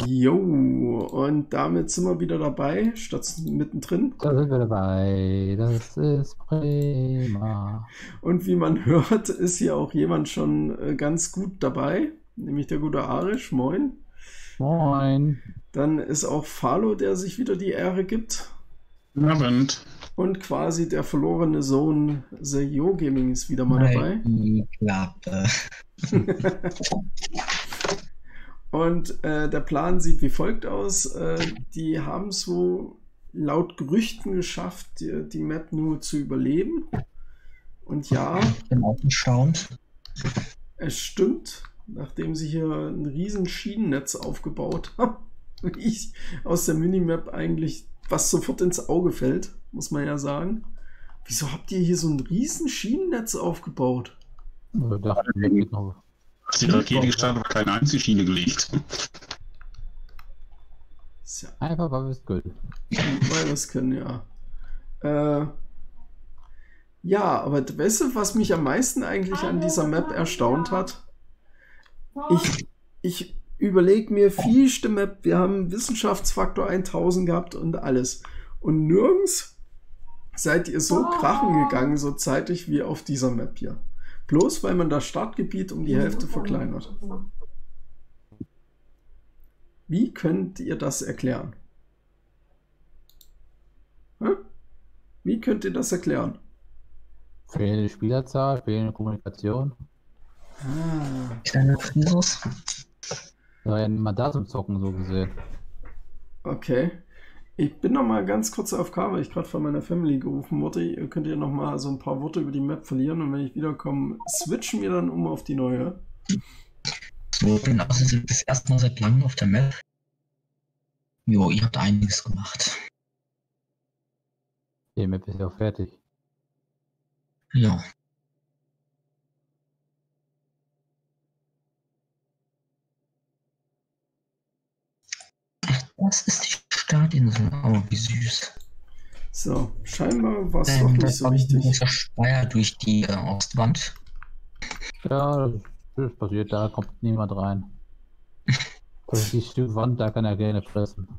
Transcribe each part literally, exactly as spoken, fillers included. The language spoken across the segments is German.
Jo, und damit sind wir wieder dabei, statt mittendrin. Da sind wir dabei, das ist prima. Und wie man hört, ist hier auch jemand schon äh, ganz gut dabei, nämlich der gute Arisch. Moin. Moin. Dann ist auch Falo, der sich wieder die Ehre gibt. Guten Abend. Und quasi der verlorene Sohn Seyo Gaming ist wieder mal dabei. Die Klappe. Und äh, der Plan sieht wie folgt aus. Äh, die haben so laut Gerüchten geschafft, die, die Map nur zu überleben. Und ja, Ich bin auch erstaunt. es stimmt, nachdem sie hier ein riesen Schienennetz aufgebaut haben, wie ich aus der Minimap eigentlich, was sofort ins Auge fällt, muss man ja sagen. Wieso habt ihr hier so ein riesen Schienennetz aufgebaut? Wir dachten, wir geht noch. Als die Rakete gestartet war, keine einzige Schiene gelegt. Ist ja, Einfach, weil wir es können. weil wir es können, ja. Äh, ja, aber weißt du, was mich am meisten eigentlich an dieser Map erstaunt hat? Ich, ich überlege mir, vielste Map, wir haben Wissenschaftsfaktor tausend gehabt und alles. Und nirgends seid ihr so krachen gegangen, so zeitig wie auf dieser Map hier. Bloß weil man das Startgebiet um die Hälfte verkleinert. Wie könnt ihr das erklären? Hä? Wie könnt ihr das erklären? Fehlende Spielerzahl, fehlende Kommunikation. Ah, Kleiner Frisus. Da war ja niemand da zum Zocken, so gesehen. okay. Ich bin noch mal ganz kurz auf K, weil ich gerade von meiner Family gerufen wurde. Ihr könnt ja noch mal so ein paar Worte über die Map verlieren und wenn ich wiederkomme, switchen wir dann um auf die neue. So, genau, Sie sind das erste Mal seit langem auf der Map. Jo, ihr habt einiges gemacht. Die Map ist ja auch fertig. Ja. Das ist die Startinsel. Oh, wie süß. So, scheinbar war es doch Ähm, nicht da so kommt wichtig. dieser Steuer durch die äh, Ostwand. Ja, das, das passiert, da kommt niemand rein. Das ist die Stück Wand, da kann er gerne fressen.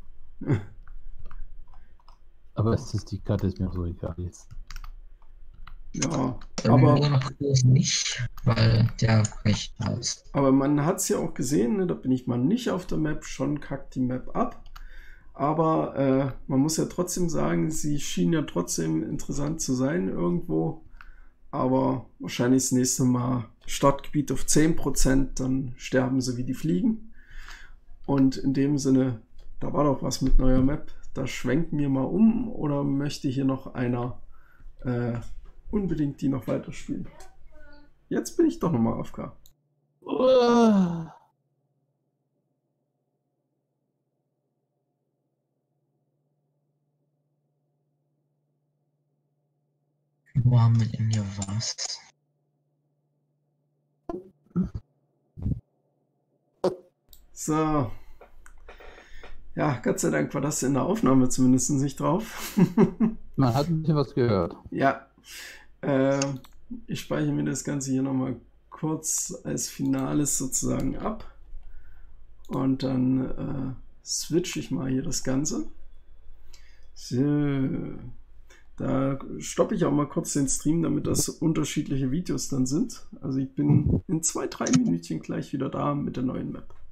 Aber es ist die Karte, ist mir so egal jetzt. Ja, Aber aber, nicht, weil der recht da ist. aber man hat es ja auch gesehen, ne, da bin ich mal nicht auf der Map, schon kackt die Map ab. Aber äh, man muss ja trotzdem sagen, sie schien ja trotzdem interessant zu sein irgendwo. Aber wahrscheinlich das nächste Mal Startgebiet auf zehn Prozent, dann sterben sie wie die Fliegen. Und in dem Sinne, da war doch was mit neuer Map. Da schwenken wir mal um oder möchte hier noch einer äh, unbedingt die noch weiterspielen? Jetzt bin ich doch nochmal auf K. Uah. Wo haben wir denn hier was? So. Ja, Gott sei Dank war das in der Aufnahme zumindest nicht drauf. Man hat ein bisschen was gehört. Ja. Äh, ich speichere mir das Ganze hier nochmal kurz als Finales sozusagen ab. Und dann äh, switche ich mal hier das Ganze. So. Da stoppe ich auch mal kurz den Stream, damit das unterschiedliche Videos dann sind. Also ich bin in zwei, drei Minütchen gleich wieder da mit der neuen Map.